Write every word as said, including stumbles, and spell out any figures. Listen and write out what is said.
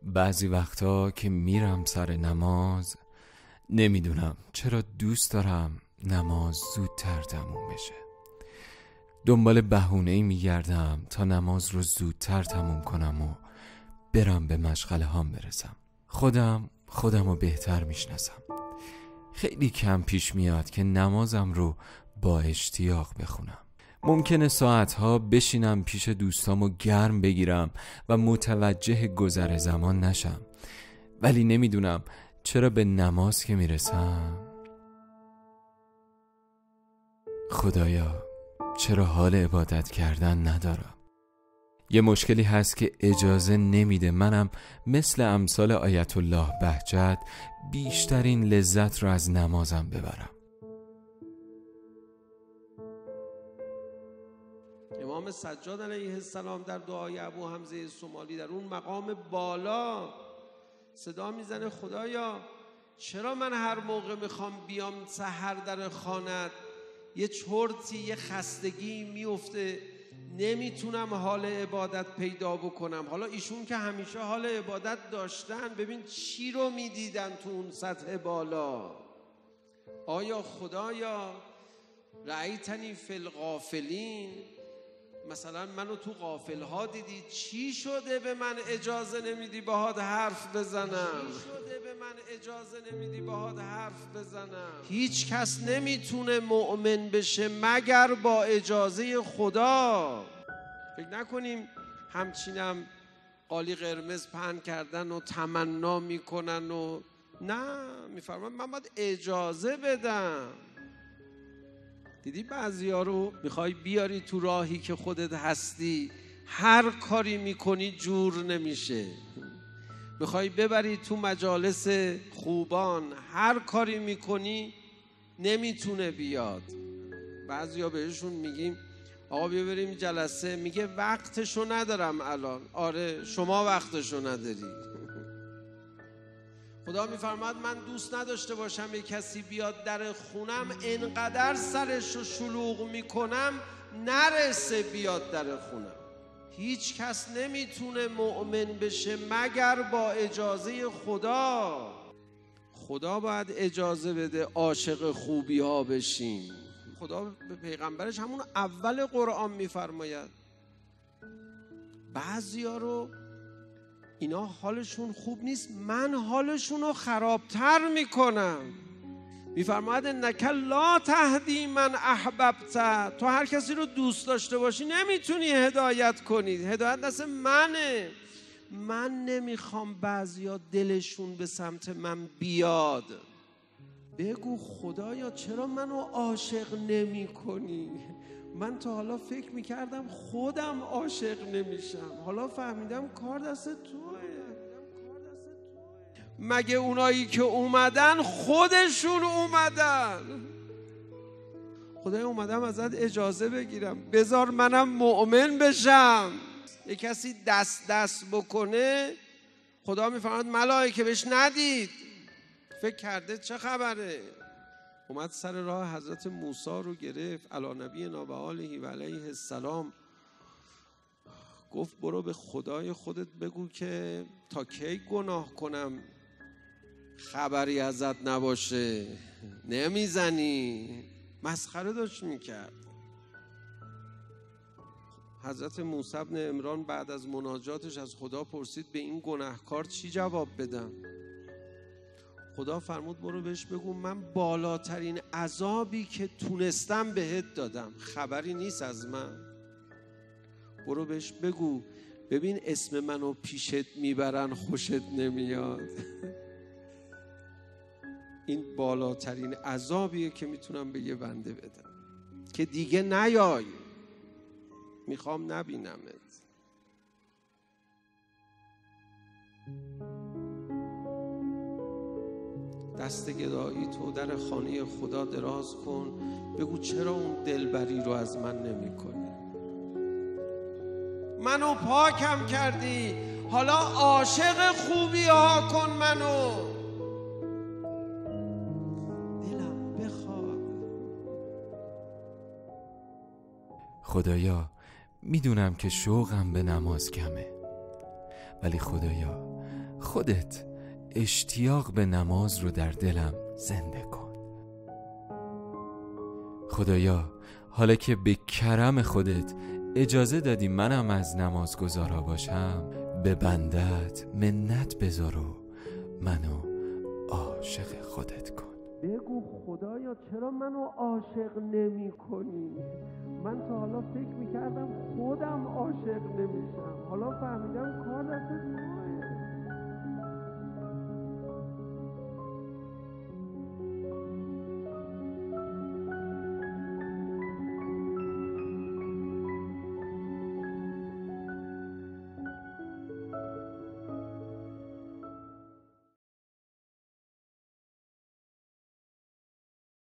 بعضی وقتا که میرم سر نماز نمیدونم چرا دوست دارم نماز زودتر تموم بشه. دنبال بهونه‌ای میگردم تا نماز رو زودتر تموم کنم و برم به مشغله هام برسم. خودم خودم رو بهتر میشناسم. خیلی کم پیش میاد که نمازم رو با اشتیاق بخونم. ممکنه ساعتها بشینم پیش دوستامو گرم بگیرم و متوجه گذر زمان نشم، ولی نمیدونم چرا به نماز که میرسم خدایا چرا حال عبادت کردن ندارم. یه مشکلی هست که اجازه نمیده منم مثل امثال آیت الله بهجت بیشترین لذت رو از نمازم ببرم. امام سجاد علیه السلام در دعای ابو حمزه صومالی در اون مقام بالا صدا میزنه خدایا چرا من هر موقع میخوام بیام سحر در خانت یه چرتی یه خستگی میفته، نمیتونم حال عبادت پیدا بکنم. حالا ایشون که همیشه حال عبادت داشتن، ببین چی رو میدیدن تو اون سطح بالا. آیا خدایا رأیتنی فی الغافلین، مثلا منو تو غافل ها دیدی، چی شده به من اجازه نمیدی باهات حرف بزنم؟ چی شده به من اجازه نمیدی باهات حرف بزنم؟ هیچ کس نمیتونه مؤمن بشه مگر با اجازه خدا. فکر نکنیم همچینم قالی قرمز پهن کردن و تمنا میکنن و نه، میفرمان من باید اجازه بدم. دیدی بعضی ها رو میخوای بیاری تو راهی که خودت هستی، هر کاری میکنی جور نمیشه. میخوای ببری تو مجالس خوبان، هر کاری میکنی نمیتونه بیاد. بعضی ها بهشون میگیم آقا بیا بریم جلسه، میگه وقتشو ندارم الان. آره شما وقتشو نداری. خدا میفرماد من دوست نداشته باشم یک کسی بیاد در خونم انقدر سرش رو شلوغ میکنم نرسه بیاد در خونم. هیچ کس نمیتونه مؤمن بشه مگر با اجازه خدا. خدا باید اجازه بده عاشق خوبی ها بشیم. خدا به پیغمبرش همون اول قرآن میفرماید بعضی ها رو اینا حالشون خوب نیست، من حالشون رو خرابتر میکنم. میفرماید انک لا تهدی من احببت، تو هر کسی رو دوست داشته باشی نمیتونی هدایت کنی، هدایت دست منه. من نمیخوام بعضیا دلشون به سمت من بیاد. بگو خدایا چرا منو عاشق نمی کنی؟ من تا حالا فکر میکردم خودم عاشق نمیشم، حالا فهمیدم کار دست توه. مگه اونایی که اومدن خودشون اومدن؟ خدای اومدم ازت اجازه بگیرم، بذار منم مؤمن بشم. یک کسی دست دست بکنه خدا میفرماید ملائکه بهش ندید، فکر کرده چه خبره. اومد سر راه حضرت موسی رو گرفت علی نبینا و آله و علیه السلام، گفت برو به خدای خودت بگو که تا کی گناه کنم خبری ازت نباشه، نمیزنی. مسخره داشت میکرد. حضرت موسی بن عمران بعد از مناجاتش از خدا پرسید به این گناهکار چی جواب بدم؟ خدا فرمود برو بهش بگو من بالاترین عذابی که تونستم بهت دادم، خبری نیست از من. برو بهش بگو ببین اسم منو پیشت میبرن خوشت نمیاد. این بالاترین عذابیه که میتونم به یه بنده بدم که دیگه نیای، میخوام نبینمت. دست گدایی تو در خانه خدا دراز کن، بگو چرا اون دلبری رو از من نمی کنی؟ منو پاکم کردی، حالا عاشق خوبی ها کن منو. دلم بخواد. خدایا میدونم که شوقم به نماز کمه، ولی خدایا خودت اشتیاق به نماز رو در دلم زنده کن. خدایا حالا که به کرم خودت اجازه دادی منم از نمازگزارا باشم، به بندت منت بذار و منو عاشق خودت کن. بگو خدایا چرا منو عاشق نمی کنی؟ من تا حالا فکر میکردم خودم عاشق نمیشم، حالا فهمیدم کار دست توئه.